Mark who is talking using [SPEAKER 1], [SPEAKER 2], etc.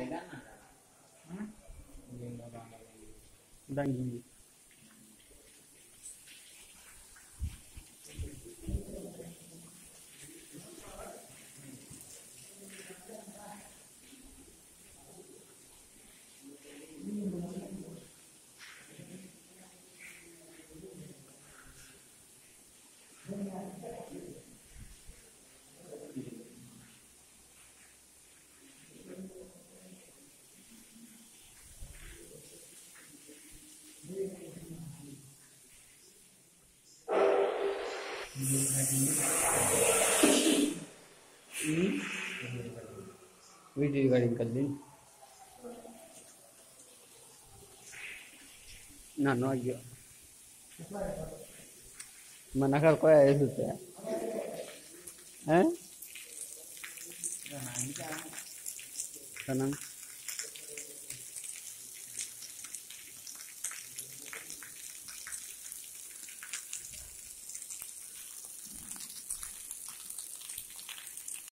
[SPEAKER 1] Dangi. Video recording कर ली ना ना गया मना कर कोई ऐसे होता है हैं